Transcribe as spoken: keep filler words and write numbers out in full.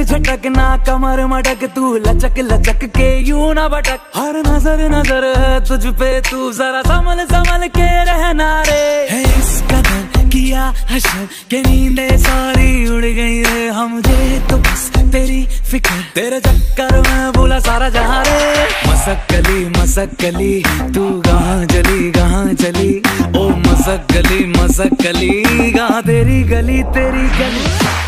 झटकना कमर मटक, तू लचक लचक के यूं ना भटक। हर नजर नजर है तुझ पे, तू जरा संभल संभल के रहना रे। है इस कदर किया हशर के नींदे सारी उड़ गई रे। हम मुझे तो बस तेरी फिक्र, तेरे चक्कर में भूला सारा जहां रे। मसक गली मसक गली तू कहाँ चली कहाँ चली, ओ मसक गली मसक गली कहाँ तेरी गली तेरी गली।